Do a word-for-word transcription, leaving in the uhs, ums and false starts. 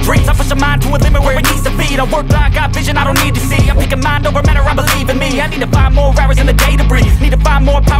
dreams. I push my mind to a limit where it needs to be. I work blind, got vision I don't need to see. I'm picking mind over matter, I believe in me. I need to find more hours in the day to breathe. Need to find more power